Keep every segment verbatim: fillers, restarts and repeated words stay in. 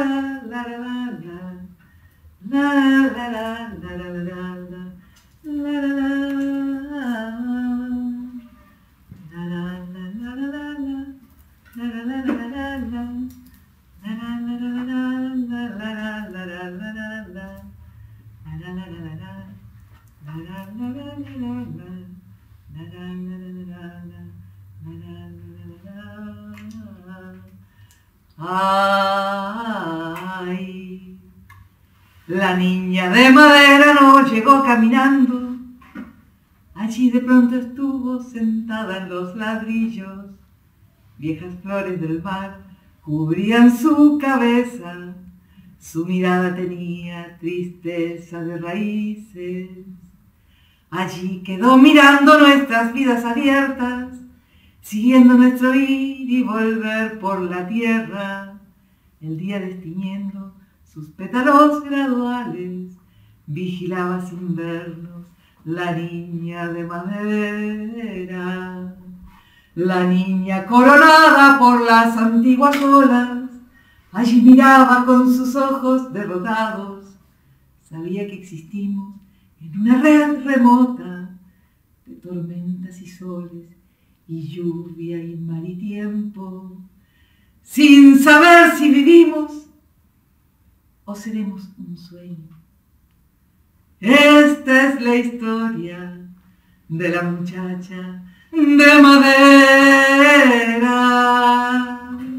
Ay, la niña de madera no llegó caminando, allí de pronto estuvo sentada en los ladrillos, viejas flores del mar cubrían su cabeza, su mirada tenía tristeza de raíces. Allí quedó mirando nuestras vidas abiertas, siguiendo nuestro ir y volver por la tierra, el día destiñendo sus pétalos graduales, vigilaba sin vernos la niña de madera. La niña coronada por las antiguas olas, allí miraba con sus ojos derrotados, sabía que existimos en una red remota de tormentas y soles y lluvia y mar y tiempo, sin saber si vivimos o seremos un sueño. Esta es la historia de la muchacha de madera.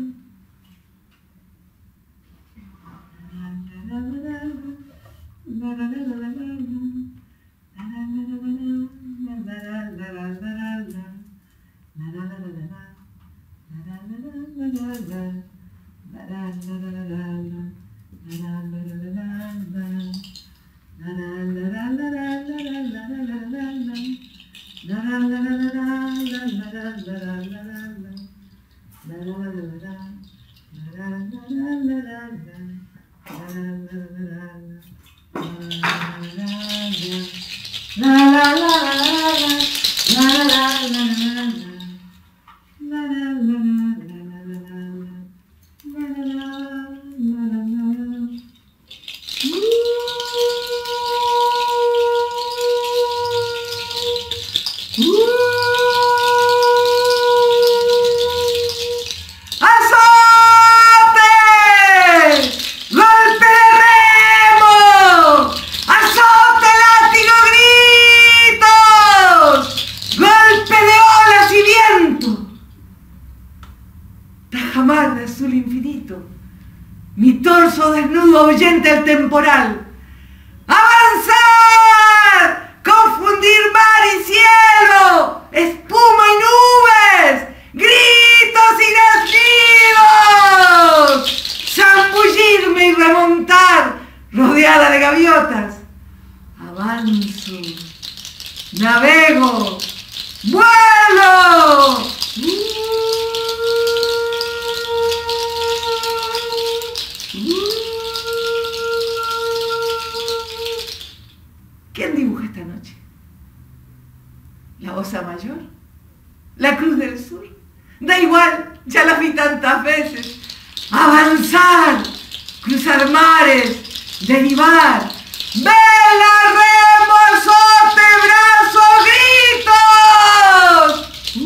Tajamar de azul infinito, mi torso desnudo ahuyenta el temporal. ¡Avanzar! ¡Confundir mar y cielo! ¡Espuma y nubes! ¡Gritos y latidos! ¡Zambullirme y remontar, rodeada de gaviotas! Avanzo, navego, vuelo. ¿Quién dibuja esta noche? ¿La Osa Mayor? ¿La Cruz del Sur? Da igual, ya la vi tantas veces. Avanzar, cruzar mares, derivar. ¡Vela, remo, azote, brazo, gritos!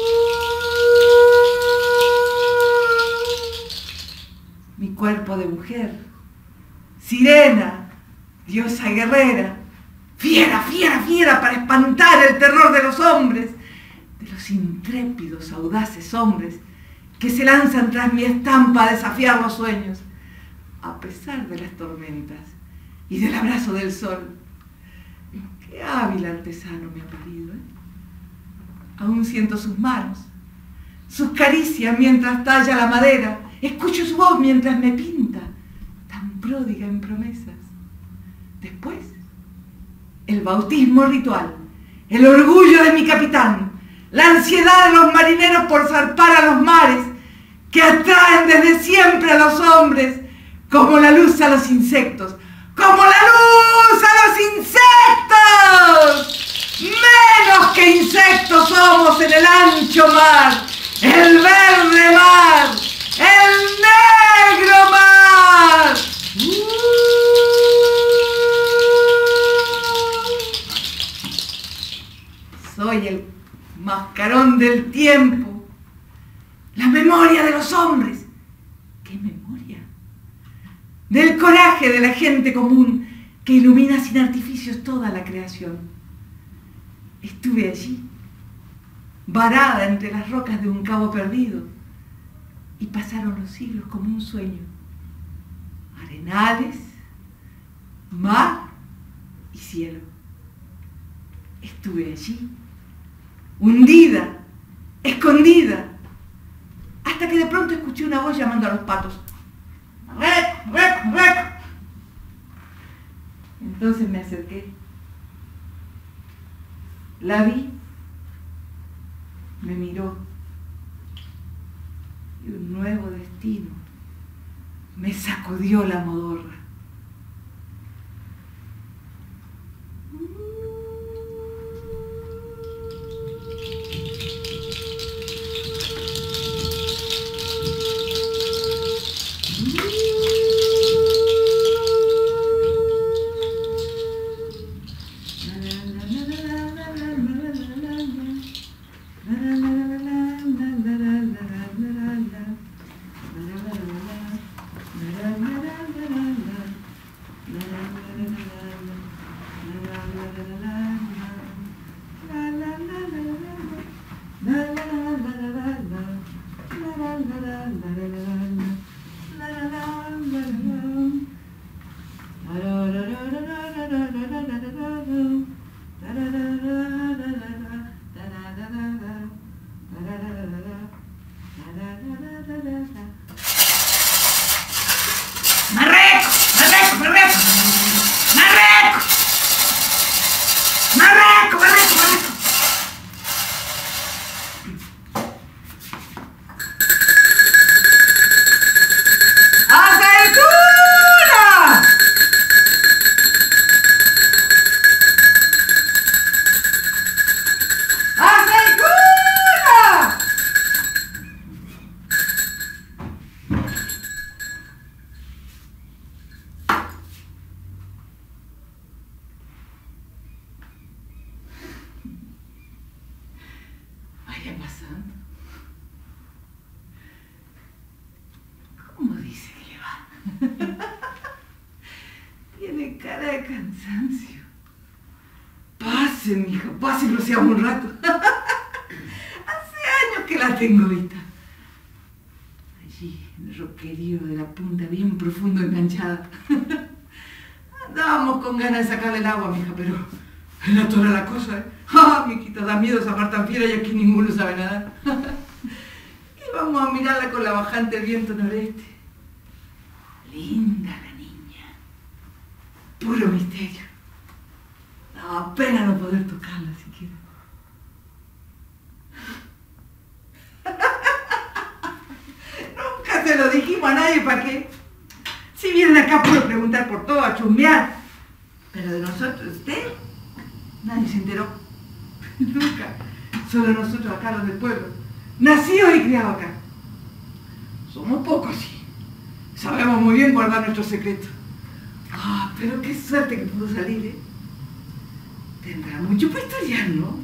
Uh. Mi cuerpo de mujer, sirena, diosa guerrera. Fiera, fiera, fiera, para espantar el terror de los hombres, de los intrépidos, audaces hombres que se lanzan tras mi estampa a desafiar los sueños, a pesar de las tormentas y del abrazo del sol. Qué hábil artesano me ha parido, ¿eh? Aún siento sus manos, sus caricias mientras talla la madera, escucho su voz mientras me pinta, tan pródiga en promesas. Después, el bautismo ritual, el orgullo de mi capitán, la ansiedad de los marineros por zarpar a los mares, que atraen desde siempre a los hombres, como la luz a los insectos, como la luz a los insectos. Menos que insectos somos en el ancho mar, el verde mar, el negro mar. del coraje de la gente común que ilumina sin artificios toda la creación. Estuve allí, varada entre las rocas de un cabo perdido, y pasaron los siglos como un sueño. Arenales, mar y cielo. Estuve allí, hundida, escondida, hasta que de pronto escuché una voz llamando a los patos. ¡Rec, rec, rec! Entonces me acerqué. La vi, me miró, y un nuevo destino me sacudió la modorra. ¿Cómo dice que le va? Tiene cara de cansancio. Pase, mija, pase, no sea un rato. Hace años que la tengo vista. Allí, en el roquerío de la punta, bien profundo, enganchada. Andábamos con ganas de sacarle el agua, mija, pero era toda la cosa, ¿eh? ¡Ah, mijita, da miedo esa mar tan fiera y aquí ninguno sabe nadar! Y vamos a mirarla con la bajante del viento noreste. Linda la niña. Puro misterio. Daba pena no poder tocarla siquiera. Nunca se lo dijimos a nadie, ¿para qué? Si vienen acá por preguntar por todo, a chusmear. Pero de nosotros, usted, nadie se enteró. Nunca. Solo nosotros acá, los del pueblo. Nacidos y criados acá. Somos pocos, sí. Sabemos muy bien guardar nuestros secretos. Ah, pero qué suerte que pudo salir, ¿eh? Tendrá mucho para historiar, ¿no?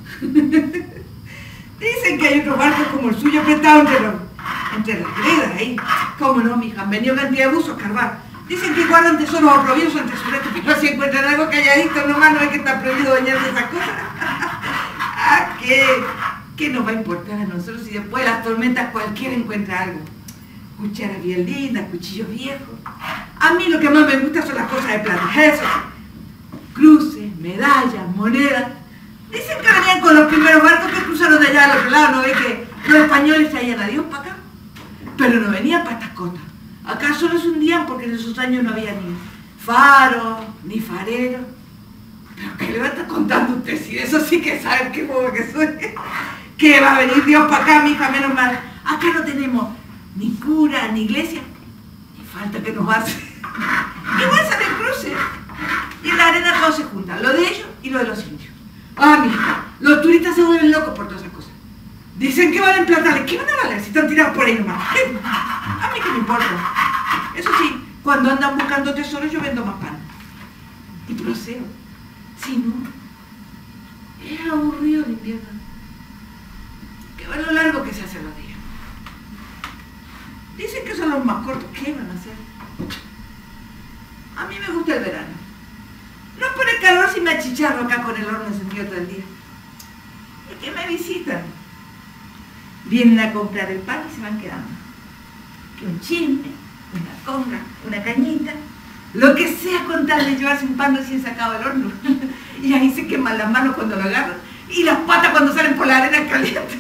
Dicen que hay otros barcos como el suyo prestados entre, los, entre las veredas, ahí. ¿Cómo no, mija? Han venido cantidad de buzos a escarbar. Dicen que guardan tesoros oprobiosos entre sus restos, pero si encuentran algo calladito, nomás no es que está prohibido bañarse esas cosas. ¿A qué? ¿Qué nos va a importar a nosotros si después de las tormentas cualquiera encuentra algo? Cucharas bien lindas, cuchillos viejos. A mí lo que más me gusta son las cosas de plata, eso. Cruces, medallas, monedas. Dicen que venían con los primeros barcos que cruzaron de allá al otro lado. ¿No ve que los españoles traían a Dios para acá? Pero no venían para estas costas. Acá solo se hundían porque en esos años no había ni faros, ni fareros. ¿Pero qué le va a estar contando usted? Si eso sí que sabe qué boba que soy. Que va a venir Dios para acá, mija, menos mal. Acá no tenemos ni cura, ni iglesia. Ni falta que nos hace. Igual sale el cruce. Y en la arena todo se junta, lo de ellos y lo de los indios. Ah, mija, los turistas se vuelven locos por todas esas cosas. Dicen que valen platales. ¿Qué van a valer si están tirados por ahí nomás? A mí qué me importa. Eso sí, cuando andan buscando tesoros yo vendo más pan. Y proseo. Si no, es aburrido el invierno. Que va lo largo que se hacen los días. Dicen que son los más cortos. ¿Qué van a hacer? mí me gusta el verano. No por el calor si me achicharro acá con el horno encendido todo el día. Es que me visitan. Vienen a comprar el pan y se van quedando. Que un chisme, una conga, una cañita, lo que sea con tal de llevarse un pan recién sacado del horno. Y ahí se queman las manos cuando lo agarran y las patas cuando salen por la arena caliente.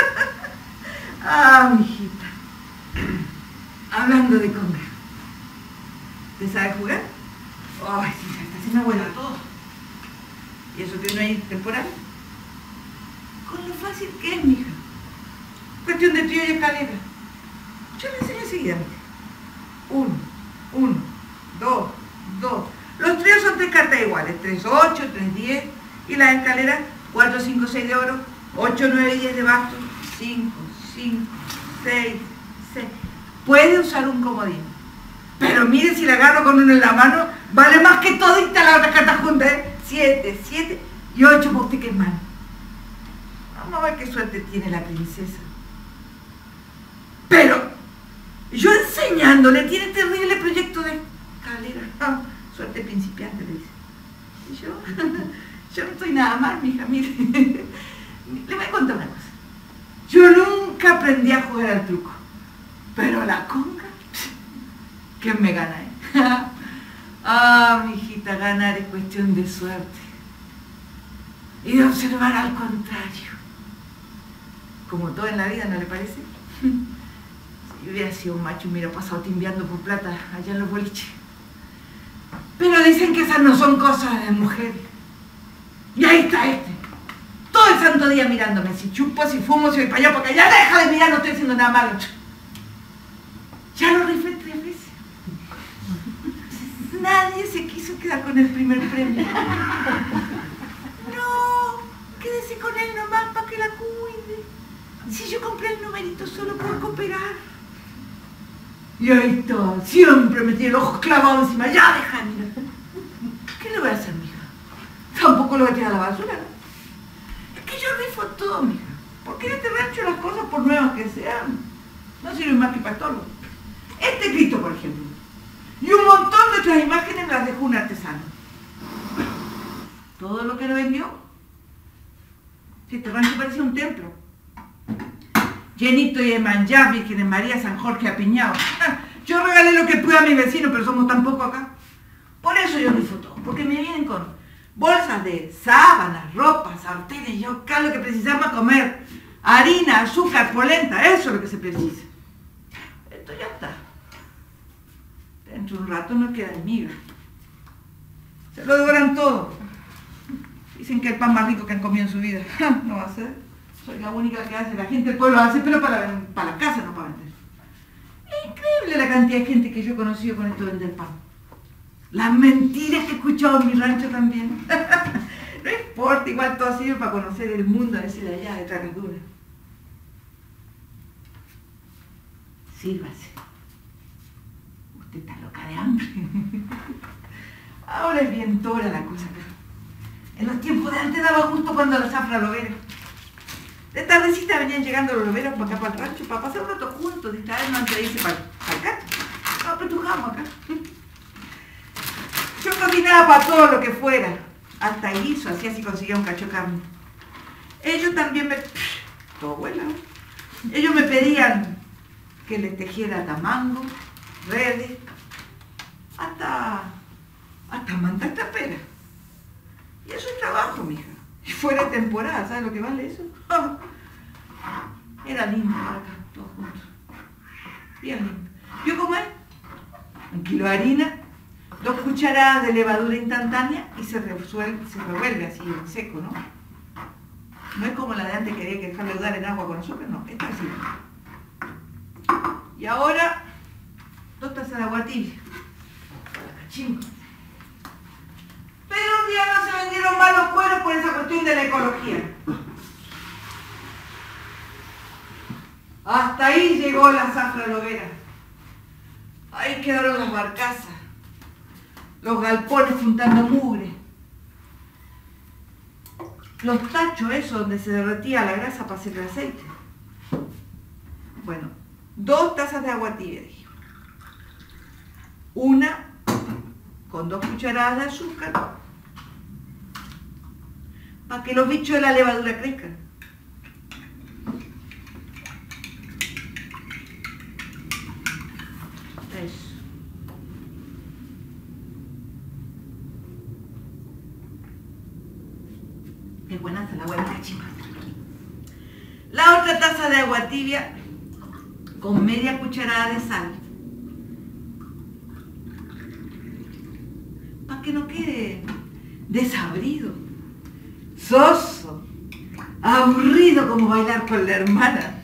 Ah, mijita. Hablando de conga. ¿Te sabes jugar? Ay, sí, ya está haciendo buena todo. ¿Y eso que no hay temporal? Con lo fácil que es, mija. Cuestión de trío y escalera. Yo le enseño enseguida. Uno, uno, dos, dos. Los tríos son tres cartas iguales. Tres, ocho, tres, diez. Y las escaleras, cuatro, cinco, seis de oro, ocho, nueve, diez de bastos, cinco, cinco, seis, seis. Puede usar un comodín. Pero mire, si la agarro con uno en la mano, vale más que todita la otra carta junta, ¿eh? Siete, siete y ocho para usted que es mano. Vamos a ver qué suerte tiene la princesa. Pero yo enseñándole, tiene terrible proyecto de escalera. Ah, suerte principiante, le dice. Y yo, yo no estoy nada mal, mija, mire. Le voy a contar una cosa. Yo nunca aprendí a jugar al truco. Pero la conga, ¿quién me gana, eh? Ah, mijita, ganar es cuestión de suerte. Y de observar al contrario. Como todo en la vida, ¿no le parece? Si hubiera sido un macho, me hubiera pasado timbeando por plata allá en los boliches. Pero dicen que esas no son cosas de mujer. Y ahí está este. Todo el santo día mirándome. Si chupo, si fumo, si voy para allá, para acá. Ya deja de mirar, no estoy haciendo nada malo. Ya lo rifé tres veces. Nadie se quiso quedar con el primer premio. No, quédese con él nomás para que la cuide. Si yo compré el numerito solo por cooperar. Y ahí está, siempre me tiene el ojo clavado encima. Ya, deja, mira. ¿Qué le voy a hacer, mija? Tampoco lo voy a tirar a la basura, ¿no? Es que yo rifo todo, mija. Porque en este rancho las cosas, por nuevas que sean, no sirven más que para estorbo. Este Cristo, por ejemplo. Y un montón de otras imágenes las dejó un artesano. Todo lo que lo vendió. Si este rancho parecía un templo. Llenito y de manjar, Virgen María, San Jorge apiñado. Yo regalé lo que pude a mis vecinos, pero somos tan pocos acá. Por eso yo rifo todo. Porque me vienen con bolsas de sábanas, ropas, sartenes, yo acá lo que precisamos comer. Harina, azúcar, polenta, eso es lo que se precisa. Esto ya está. Dentro de un rato no queda miga. Se lo devoran todo. Dicen que el pan más rico que han comido en su vida. No va a ser. Soy la única que hace. La gente del pueblo hace, pero para, para la casa, no para vender. Es increíble la cantidad de gente que yo he conocido con esto de vender pan. Las mentiras que he escuchado en mi rancho también. No importa, igual todo sirve para conocer el mundo ese de allá, de Tragadura. Sírvase. Usted está loca de hambre. Ahora es bien tora la cosa acá. En los tiempos de antes daba justo cuando la zafra lobera. De tardecita venían llegando los loberos para acá, para el rancho, para pasar un rato juntos, distraernos antes de irse para, para acá. Nos apretujamos acá. Yo cocinaba para todo lo que fuera. Hasta guiso, así así conseguía un cacho de carne. Ellos también me... Todo bueno. Ellos me pedían que les tejiera tamango, redes, hasta... hasta mantas traperas. Y eso es trabajo, mija. Y fuera de temporada, ¿sabes lo que vale eso? Era lindo para acá, todos juntos. Bien lindo. ¿Vio cómo es? Un kilo de harina, dos cucharadas de levadura instantánea y se resuelve, se revuelve así en seco, ¿no? No es como la de antes que había que dejarle dudar en agua con nosotros, no, esta es así. Y ahora, dos tazas de agua tibia. Cachimbo. Pero un día no se vendieron mal los cueros por esa cuestión de la ecología. Hasta ahí llegó la zafra lobera. Ahí quedaron las barcazas, los galpones juntando mugre, los tachos esos donde se derretía la grasa para hacer el aceite. Bueno, dos tazas de agua tibia, dije. Una con dos cucharadas de azúcar para que los bichos de la levadura crezcan. Eso. Es buena hasta la hueá de la chimba. La otra taza de agua tibia con media cucharada de sal. Para que no quede desabrido, soso, aburrido como bailar con la hermana.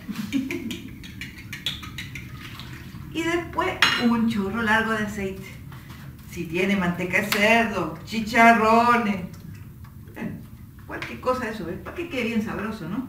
Y después un chorro largo de aceite. Si tiene manteca de cerdo, chicharrones, cualquier cosa de eso, ¿ves? Para que quede bien sabroso, ¿no?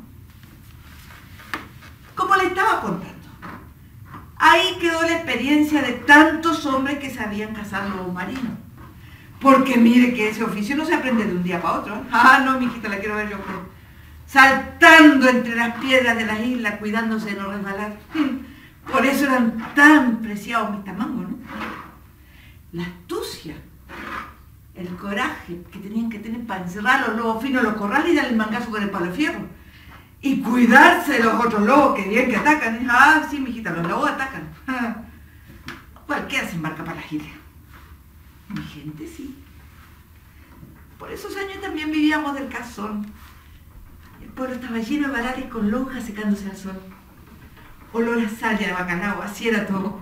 Como le estaba contando, ahí quedó la experiencia de tantos hombres que sabían cazar lobos marinos. Porque mire que ese oficio no se aprende de un día para otro, ¿eh? Ah, no, mijita, la quiero ver yo. Pues. Saltando entre las piedras de las islas, cuidándose de no resbalar. Por eso eran tan preciados mis tamangos, ¿no? La astucia, el coraje que tenían que tener para encerrar a los lobos finos en los corrales y darle el mangazo con el palo de fierro. Y cuidarse de los otros lobos que bien que atacan. ¿eh? Ah, sí, mijita, los lobos atacan. Ah. Cualquiera se embarca para las islas. Mi gente sí. Por esos años también vivíamos del cazón. El pueblo estaba lleno de varales con lonjas secándose al sol. Olor a sal y a bacalao, así era todo.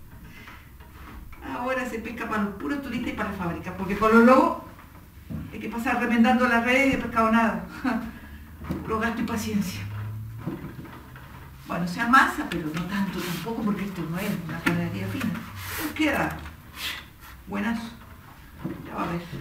Ahora se pesca para los puros turistas y para la fábrica, porque con los lobos hay que pasar remendando las redes y de pescado nada. Puro gasto y paciencia. Bueno, se amasa, pero no tanto tampoco, porque esto no es una panadería fina. Pues queda buenazo. Ya va a ver.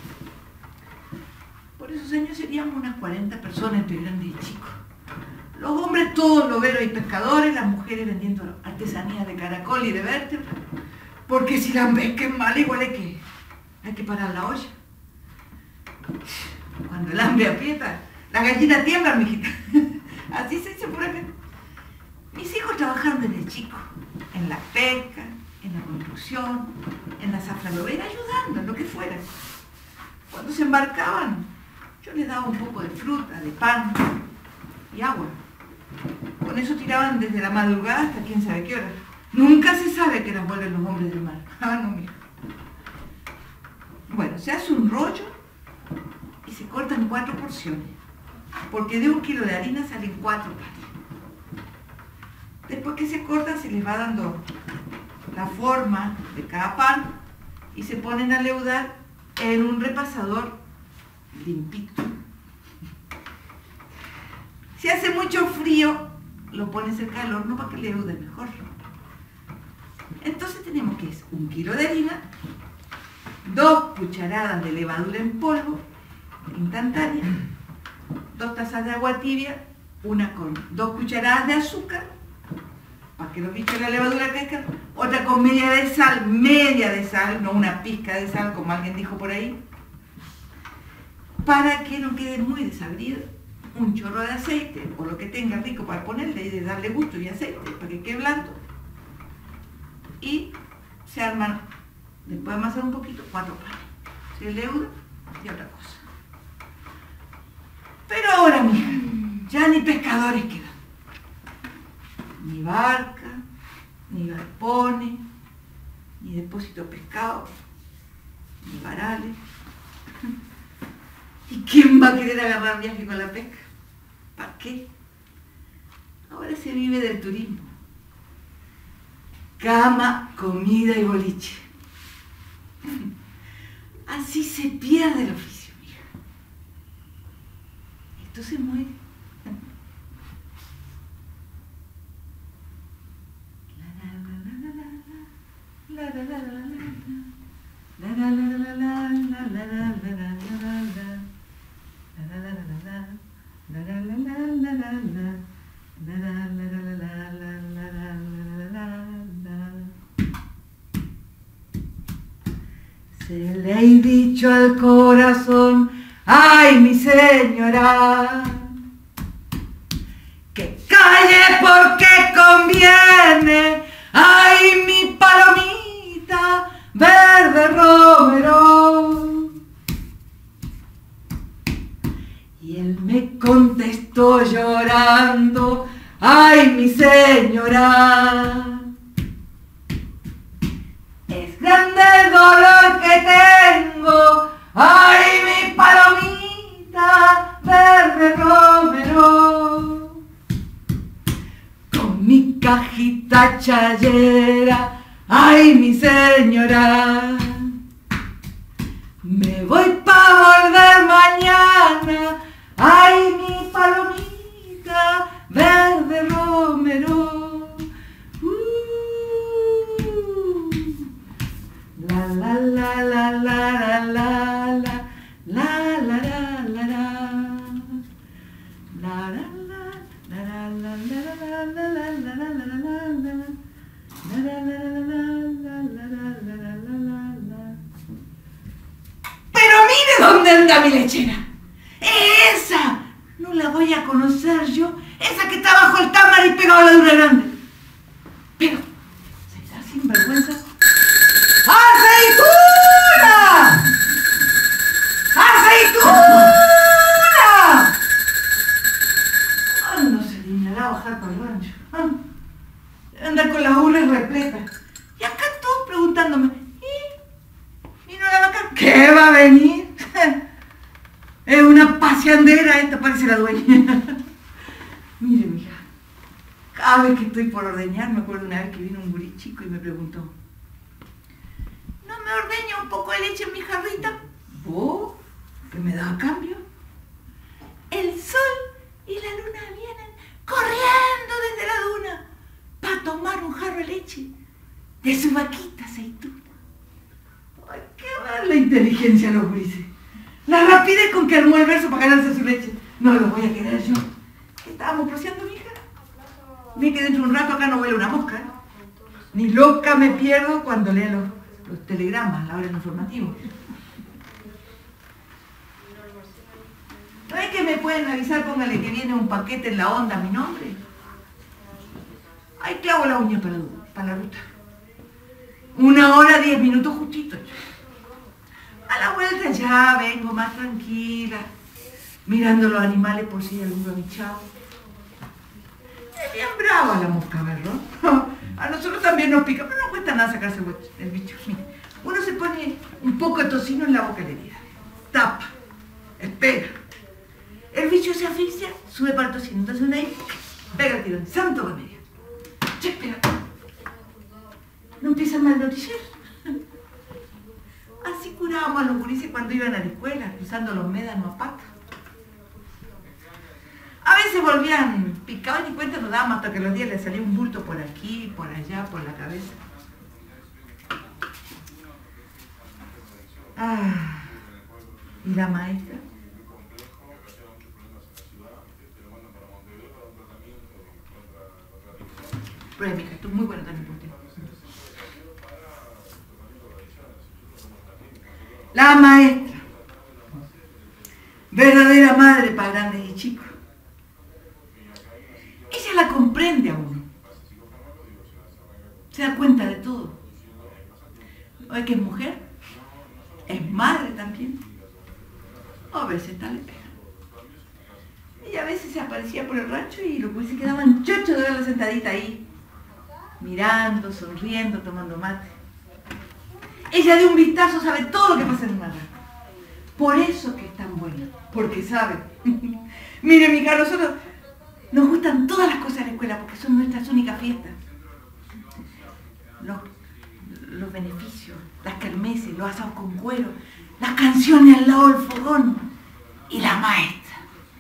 Por esos años seríamos unas cuarenta personas entre grandes y chicos. Los hombres todos loberos y pescadores, las mujeres vendiendo artesanías de caracol y de vértebra. Porque si la pesquen mal, igual hay que, hay que parar la olla. Cuando el hambre aprieta, la gallina tiembla, mijita. Así se dice por acá. Mis hijos trabajaron desde chicos, en la pesca, en la construcción, en la zafra lobera, ayudando, en lo que fuera. Cuando se embarcaban, yo les daba un poco de fruta, de pan y agua. Con eso tiraban desde la madrugada hasta quién sabe qué hora. Nunca se sabe que las vuelven los hombres del mar. Ah, no, mira. Bueno, se hace un rollo y se cortan en cuatro porciones. Porque de un kilo de harina salen cuatro panes. Después que se cortan se les va dando la forma de cada pan y se ponen a leudar en un repasador limpito. Si hace mucho frío, lo pones cerca del horno para que leude mejor. Entonces tenemos que es un kilo de harina, dos cucharadas de levadura en polvo, instantánea, dos tazas de agua tibia, una con dos cucharadas de azúcar, para que los bichos de la levadura crezcan, otra con media de sal, media de sal, no una pizca de sal, como alguien dijo por ahí, para que no quede muy desabrido, un chorro de aceite, o lo que tenga rico para ponerle y de darle gusto y aceite, para que quede blando. Y se arman, después de amasar un poquito, cuatro panes. Se leuda y otra cosa. Pero ahora, mija, ya ni pescadores quedan. Ni barca, ni galpones, ni depósito de pescado, ni varales. ¿Y quién va a querer agarrar viaje con la pesca? ¿Para qué? Ahora se vive del turismo. Cama, comida y boliche. Así se pierde el oficio, mija. Esto se muere. Se le ha dicho al corazón, ay mi señora, que calle porque conviene, ay mi palomita, verde romero. estoy llorando, ay mi señora. Es grande el dolor que tengo, ay mi palomita verde romero. Con mi cajita chayera, ay mi señora. Me voy pa' volver mañana, ay mi palomita verde romero. Uh, la la la la la la la la la la la la la. Pero mire dónde anda mi lechera. Esa no la voy a conocer yo. Esa que está bajo el támara y pegado a la dura grande. Pero, ¿será sinvergüenza? ¡Aceituna! ¡Aceituna! ¿Cuándo se dignará bajar por el rancho? ¿Ah? Andar con las urras repletas. Y acá todos preguntándome, ¿y? ¿Vino la vaca? ¿Qué va a venir? Es una paseandera esta, parece la dueña. Mire, mija, cada vez que estoy por ordeñar, me acuerdo una vez que vino un gurí chico y me preguntó, ¿no me ordeña un poco de leche en mi jarrita? ¿Vos? ¿Qué me da a cambio? El sol y la luna vienen corriendo desde la duna para tomar un jarro de leche de su vaquita aceituna. Ay, qué mal la inteligencia los gurises. La rapidez con que armó el verso para ganarse su leche. No lo voy a querer yo. ¿Qué estábamos proseando, mija? Ni que dentro de un rato acá no huele una mosca. ¿Eh? Ni loca me pierdo cuando leo los, los telegramas, la hora del informativo. ¿No es que me pueden avisar? Póngale que viene un paquete en la onda a mi nombre. Ahí clavo la uña para, para la ruta. Una hora, diez minutos justito. A la vuelta ya vengo más tranquila, mirando los animales por si hay algún amichado. Es bien brava la mosca berrón. A nosotros también nos pica, pero no cuesta nada sacarse el bicho. Mire, uno se pone un poco de tocino en la boca de la herida, tapa, espera. El bicho se asfixia, sube para el tocino, entonces uno ahí pega el tirón, santo remedio. Che, espera. No empieza mal noticiero. Así curábamos a los gurises cuando iban a la escuela, usando los médanos a pata. A veces volvían picados y ni cuenta nos dábamos hasta que los días les salía un bulto por aquí, por allá, por la cabeza. Ah, ¿y la maestra? Prueba, mija, esto es muy bueno también por ti. La maestra, verdadera madre para grandes y chicos. Ella la comprende a uno. Se da cuenta de todo. ¿No es que es mujer? Es madre también. A veces tal le pega. Ella a veces se aparecía por el rancho y los gurises se quedaban chochos de verla sentadita ahí, mirando, sonriendo, tomando mate. Ella de un vistazo sabe todo lo que pasa en una rata. Por eso que es tan buena, porque sabe. Mire, mija, a nosotros nos gustan todas las cosas de la escuela porque son nuestras únicas fiestas. Los, los beneficios, las kermeses, los asados con cuero, las canciones al lado del fogón y la maestra.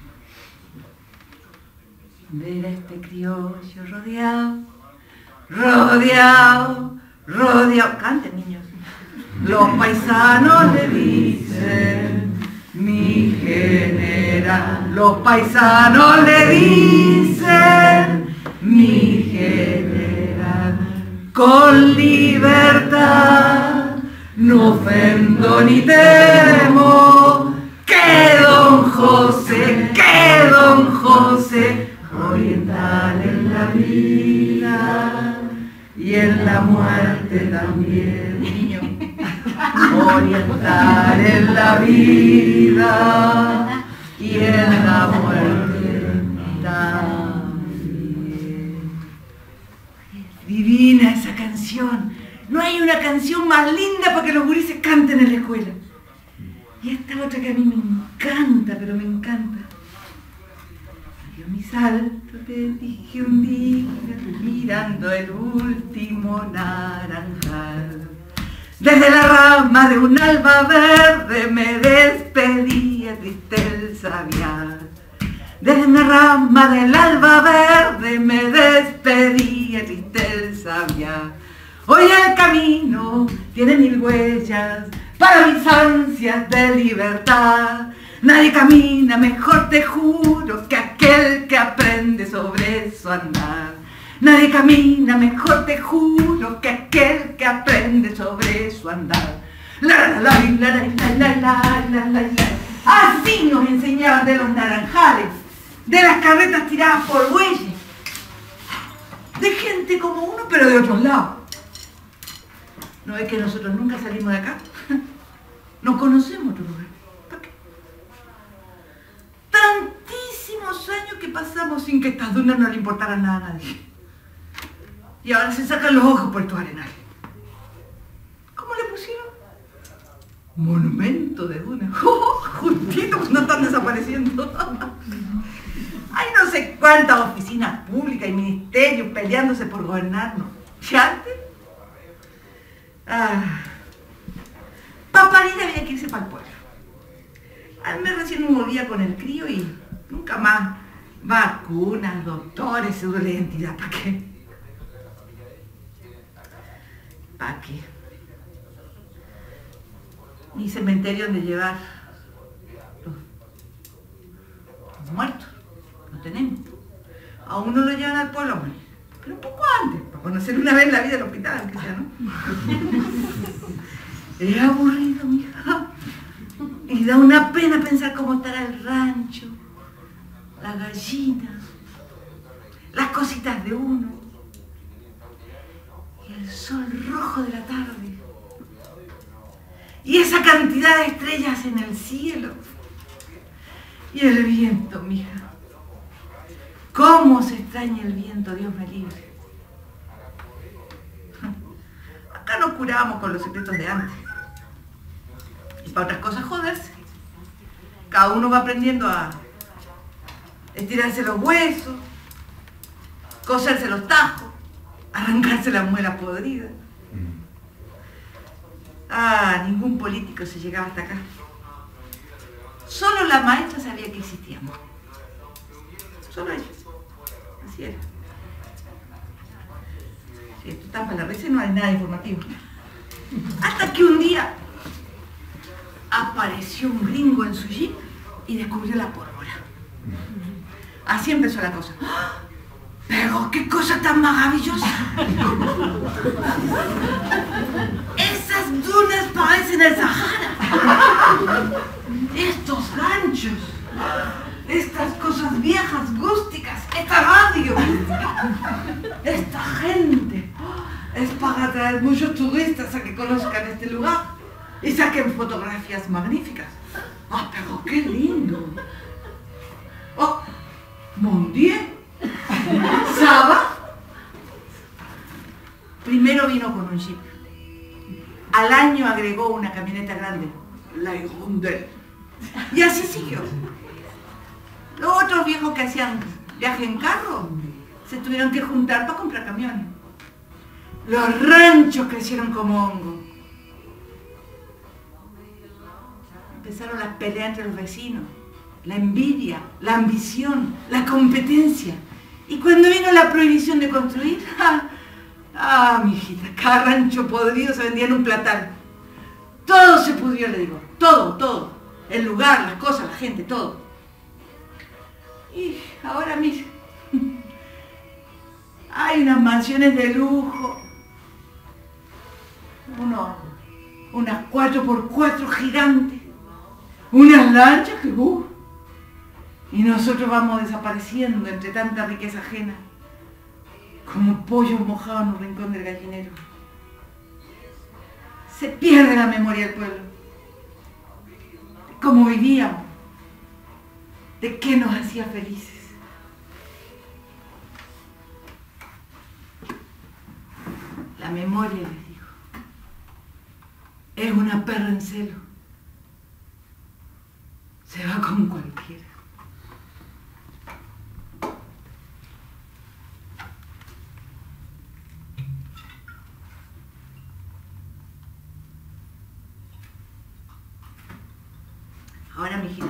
Ver a este criollo rodeado, rodeado, rodeado. Canten, niños. Los paisanos le dicen, mi general. Los paisanos le dicen, mi general. Con libertad no ofendo ni temo. Que don José, que don José, oriental en la vida y en la muerte también. Niño. Oriental en la vida y en la muerte Divina esa canción. No hay una canción más linda para que los gurises canten en la escuela. Y esta otra que a mí me encanta, pero me encanta. Yo mi salto te dije un día, mirando el último naranjal. Desde la rama de un alba verde me despedía triste el sabiar. Desde una rama del alba verde me despedía triste el sabiar. Hoy el camino tiene mil huellas para mis ansias de libertad. Nadie camina mejor, te juro, que aquel que aprende sobre su andar. Nadie camina mejor, te juro, que aquel que aprende sobre su andar. La la la la la la la la la la la. Así nos enseñaban de los naranjales, de las carretas tiradas por bueyes, de gente como uno, pero de otros lados. ¿No es que nosotros nunca salimos de acá? No conocemos otro lugar. ¿Para qué? Tantísimos años que pasamos sin que estas dunas no le importaran nada a nadie. Y ahora se sacan los ojos por estos arenales. ¿Cómo le pusieron? Monumento de dunas. ¡Oh! Justito cuando están desapareciendo. Hay no sé cuántas oficinas públicas y ministerios peleándose por gobernarnos. ¿Y antes? Ah. Para parir había que irse para el pueblo. A mí me recién me volvía con el crío y nunca más vacunas, doctores, seguro de identidad. ¿Para qué? ¿Para qué? Ni cementerio donde llevar los, los muertos. No tenemos. A uno lo llevan al pueblo, pero un poco antes, para conocer una vez la vida del hospital, aunque sea, ¿no? Es aburrido, mija. Y da una pena pensar cómo estará el rancho, la gallina, las cositas de uno, y el sol rojo de la tarde, y esa cantidad de estrellas en el cielo, y el viento, mija. ¿Cómo se extraña el viento, Dios me libre? Acá nos curábamos con los secretos de antes. Y para otras cosas joderse. Cada uno va aprendiendo a estirarse los huesos, coserse los tajos, arrancarse la muela podrida. Ah, ningún político se llegaba hasta acá. Solo la maestra sabía que existíamos. Solo ella. Así era. Si esto tapa la risa, no hay nada informativo. Hasta que un día apareció un gringo en su jeep y descubrió la pólvora. Así empezó la cosa. ¡Ah! Pero qué cosa tan maravillosa. Esas dunas parecen el Sahara. Estos ranchos. Estas cosas viejas, rústicas, esta radio, esta gente, es para atraer muchos turistas a que conozcan este lugar y saquen fotografías magníficas. ¡Ah, pero qué lindo! ¡Oh, mon Dieu! ¿Saba? Primero vino con un jeep. Al año agregó una camioneta grande, la Hirondelle. Y así siguió. Los otros viejos que hacían viaje en carro se tuvieron que juntar para comprar camiones. Los ranchos crecieron como hongo. Empezaron las peleas entre los vecinos, la envidia, la ambición, la competencia. Y cuando vino la prohibición de construir, ¡ah, ah mijita! Cada rancho podrido se vendía en un platal. Todo se pudrió, le digo. Todo, todo. El lugar, las cosas, la gente, todo. Y ahora mira, hay unas mansiones de lujo, uno, unas cuatro por cuatro gigantes, unas lanchas que uh, y nosotros vamos desapareciendo entre tanta riqueza ajena, como pollos mojados en un rincón del gallinero. Se pierde la memoria del pueblo, de cómo vivíamos, de qué nos hacía felices. La memoria, les dijo, es una perra en celo. Se va con cualquiera. Ahora, mijita,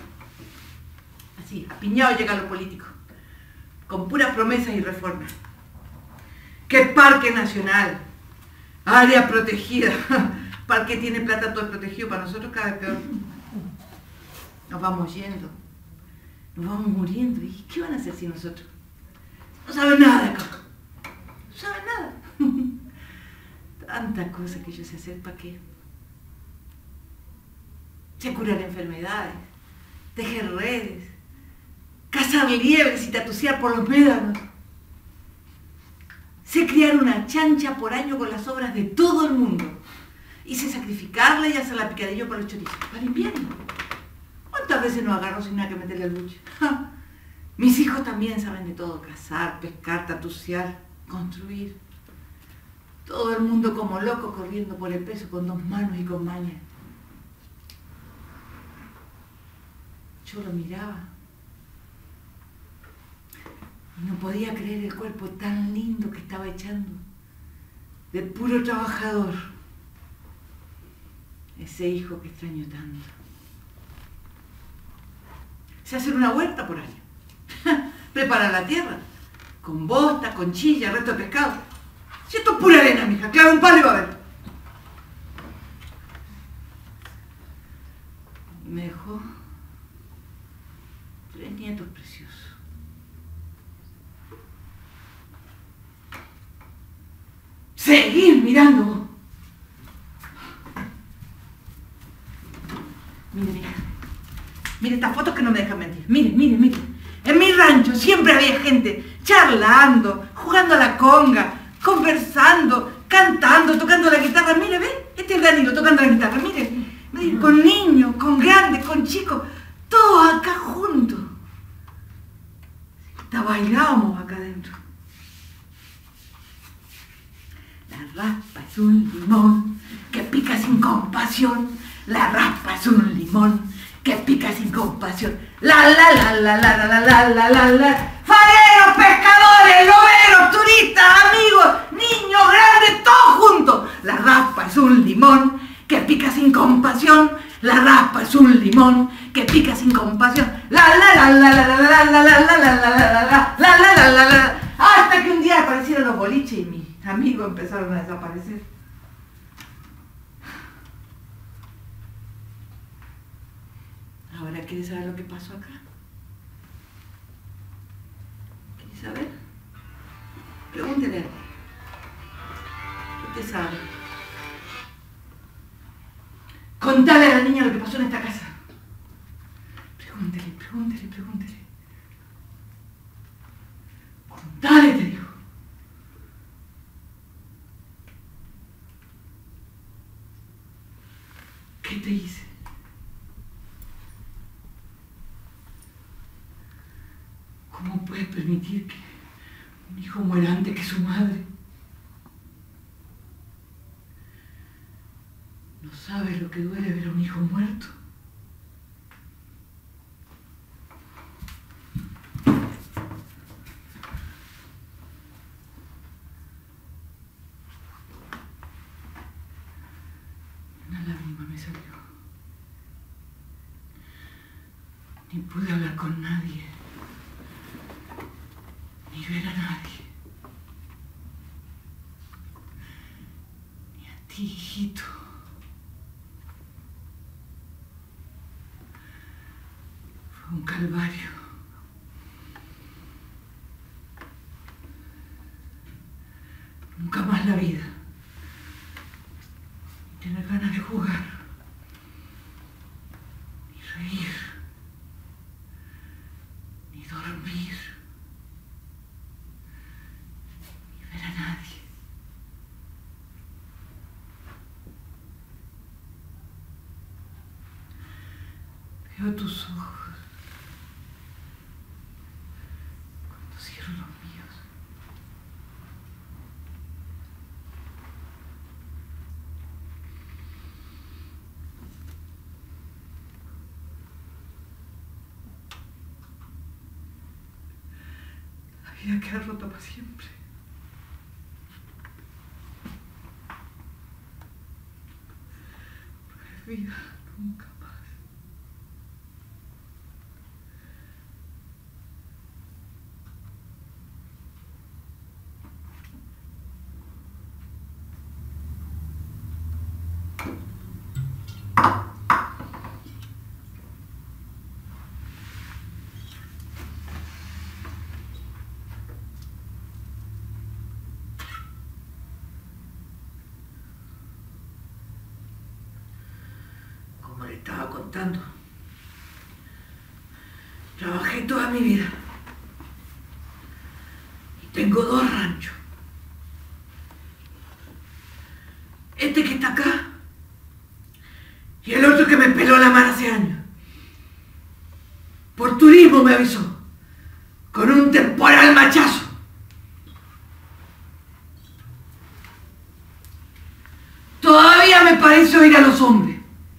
así, apiñado llega lo político, con puras promesas y reformas. ¿Qué parque nacional? Área protegida. Parque tiene plata, todo es protegido, para nosotros cada vez peor. Nos vamos yendo, nos vamos muriendo. ¿Y qué van a hacer sin nosotros? No saben nada acá. No saben nada. Tanta cosa que yo sé hacer, ¿para qué? Sé curar enfermedades, tejer redes, cazar liebres y tatucear por los médanos. Sé criar una chancha por año con las obras de todo el mundo. Y sé sacrificarla y hacerla picadillo para los chorizos, para el invierno. ¿Cuántas veces no agarro sin nada que meterle al buche? ¡Ja! Mis hijos también saben de todo, cazar, pescar, tatucear, construir. Todo el mundo como loco corriendo por el peso con dos manos y con maña. Yo lo miraba y no podía creer el cuerpo tan lindo que estaba echando, de puro trabajador, ese hijo que extraño tanto. Se hace una huerta por año, prepara la tierra, con bosta, con chilla, resto de pescado. Si esto es pura arena, mija, claro, un palo y va a haber. Y me dejó tres nietos preciosos. Seguir mirando vos. Mire, mire. Mire estas fotos que no me dejan mentir. Mire, mire, mire. En mi rancho siempre había gente charlando, jugando a la conga, conversando, cantando, tocando la guitarra. Mire, ¿ve? Este es Danilo tocando la guitarra. Mire, mire, con niños, con grandes, con chicos, todos acá juntos. Hasta bailábamos acá adentro. La raspa es un limón que pica sin compasión. La raspa es un limón que pica sin compasión. La la la la la la la la la la la. Fareros, pescadores, loberos, turistas, amigos, niños, grandes, todos juntos. La raspa es un limón que pica sin compasión. La raspa es un limón que pica sin compasión. La la la la la la la la la la la la la la la la la. Hasta que un día aparecieron los boliches y mis amigos empezaron a desaparecer. Ahora, ¿quieres saber lo que pasó acá? ¿Quieres saber? Pregúntele a él. Usted sabe. Contale a la niña lo que pasó en esta casa. Pregúntele, pregúntele, pregúntele. Contale, te digo. ¿Qué te hice? ¿Cómo puedes permitir que un hijo muera antes que su madre? ¿No sabes lo que duele ver a un hijo muerto? Una lágrima me salió. Ni pude hablar con nadie. Ni ver a nadie. Ni a ti, hijito. Fue un calvario. Nunca más la vida. Ni tener ganas de jugar. Ni reír. Ni dormir. Veo tus ojos cuando cierro los míos. vida queda rota para siempre. No es vida nunca más. Como le estaba contando, trabajé toda mi vida y tengo dos ranchos. Este que está acá y el otro que me peló la mano hace años. Por turismo me avisó, con un temporal machazo. Todavía me parece oír a los hombres.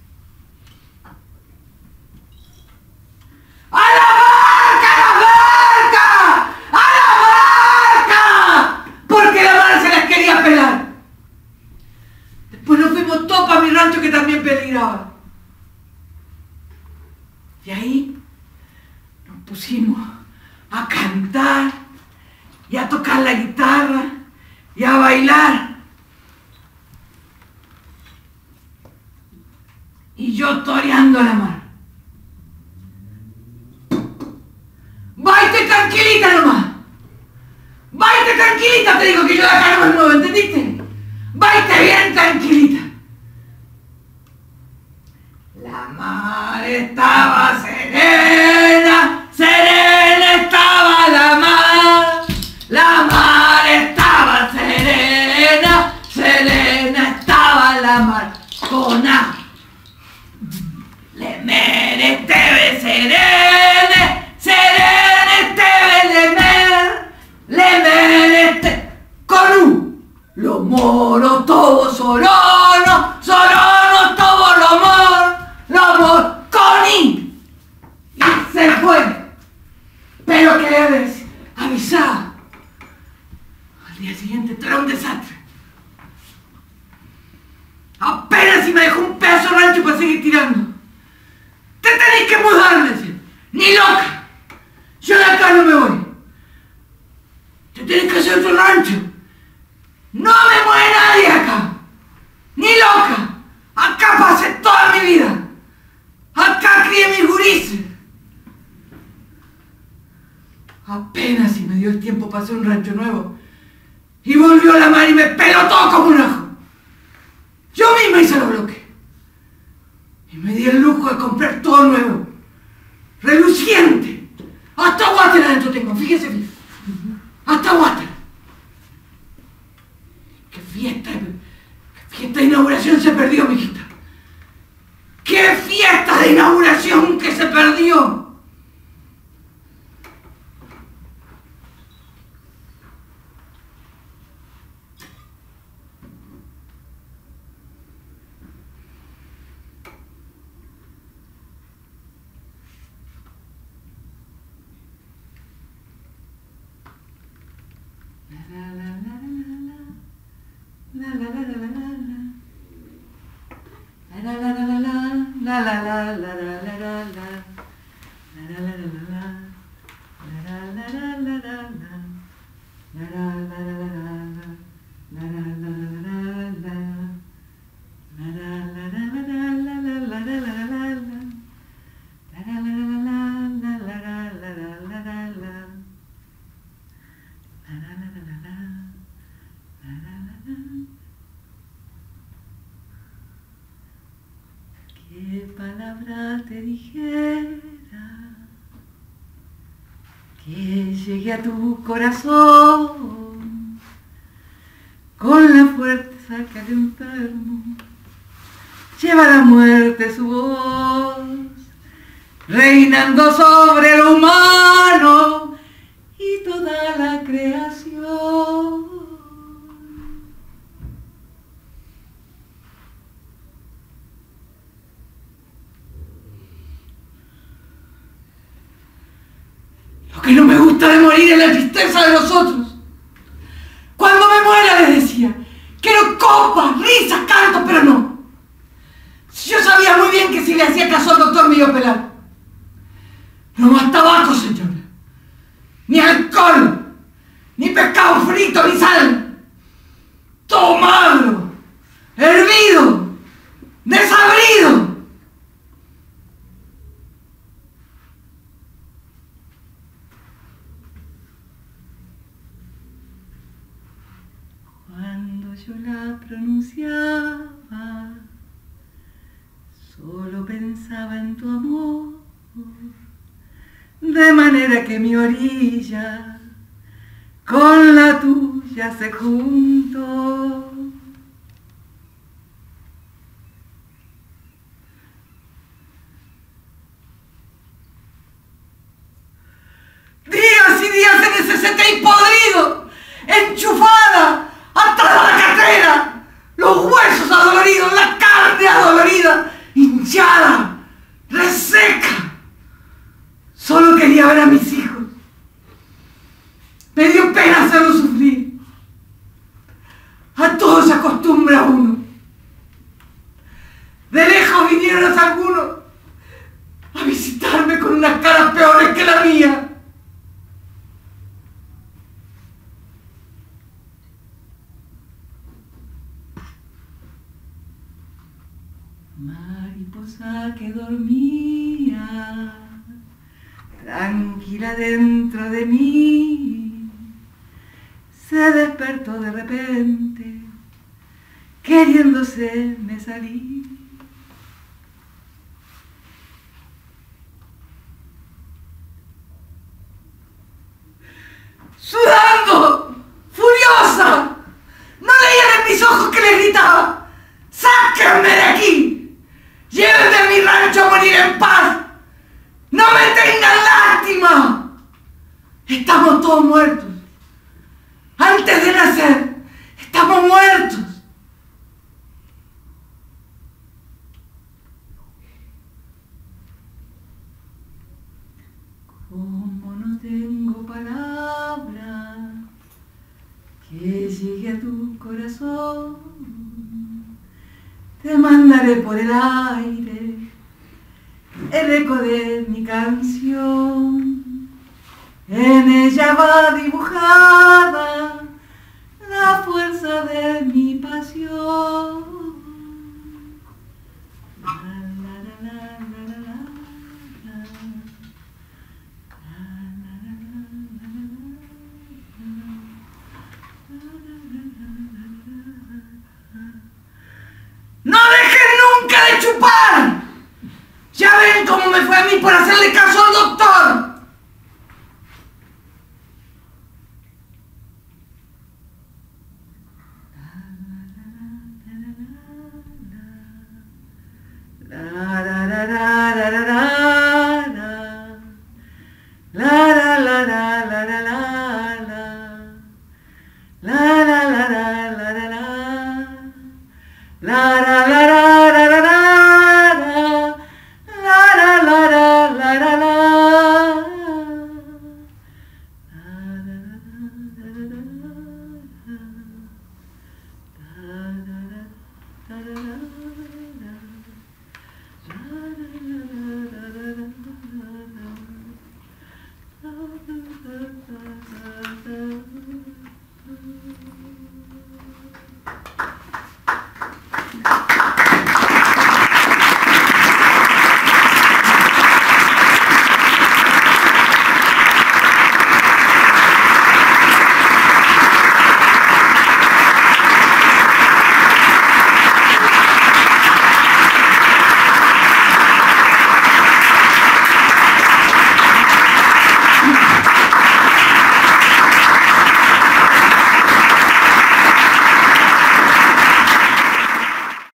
¡A la vaca, a la vaca! ¡A la vaca! Porque la mano se las quería pelar. Después nos fuimos todos para mi rancho que también peligraba. Y ahí nos pusimos a cantar y a tocar la guitarra y a bailar. Y yo toreando a la mar. ¡Váyate tranquilita nomás! ¡Váyate tranquilita! Te digo que yo de acá no me muevo, ¿entendiste? ¡Váyate bien tranquilita! La mar estaba serena, serena estaba la mar. La mar estaba serena, serena estaba la mar. Con A. Le mere tebe serene, serene tebe le mer, le mere te. Con U. Lo moro todo solono, solono todo lo mor, lo mor con I. Y se fue. Pero que debes avisar. Al día siguiente todo era un desastre. Apenas si me dejó un pedazo de rancho para seguir tirando. Te tenés que mudar, me decía. Ni loca. Yo de acá no me voy. Te tenés que hacer otro rancho. No me mueve nadie acá. Ni loca. Acá pasé toda mi vida. Acá crié mis gurises. Apenas si me dio el tiempo para hacer un rancho nuevo. Y volvió la mar y me peló todo como un ajo. Yo misma hice los bloques. Y me di el lujo de comprar todo nuevo. Reluciente. Hasta water adentro tengo, fíjese bien. Hasta water. Qué fiesta, qué fiesta de inauguración se perdió, mijita. Qué fiesta de inauguración que se perdió. ¿Qué palabra te dijera que llegue a tu corazón con la fuerza que al enfermo lleva la muerte su voz, reinando sobre lo humano y toda la creación? que no me gusta de morir en la tristeza de los otros. Cuando me muera, les decía, quiero copas, risas, cantos, pero no. Yo sabía muy bien que si le hacía caso al doctor me iba a pelar. No más tabaco, señora. Ni alcohol, ni pescado frito, ni sal. Todo magro, hervido, desabrido. Cuando yo la pronunciaba, solo pensaba en tu amor, de manera que mi orilla con la tuya se juntó. Días y días en ese setén podrido, enchufada, atada a la cartera, los huesos adoloridos, la carne adolorida, hinchada, reseca. Solo quería ver a mis hijos. Me dio pena hacerlos sufrir. A todos se acostumbra uno. De lejos vinieron algunos a visitarme con unas caras peores que la mía. Mariposa que dormía tranquila dentro de mí, se despertó de repente, queriéndose me salir. Sudando, furiosa, no leían en mis ojos que les gritaba: ¡sáquenme de aquí! ¡Llévenme a mi rancho a morir en paz! ¡No me tengan lástima! Estamos todos muertos. Antes de nacer, estamos muertos. Como no tengo palabra que llegue a tu corazón, te mandaré por el aire el eco de mi canción. En ella va dibujada la fuerza de mi pasión. La, la, la, la, la, la, la, la. ¡No dejen nunca de chupar! Ya ven cómo me fue a mí por hacerle caso al doctor. La la la la la la.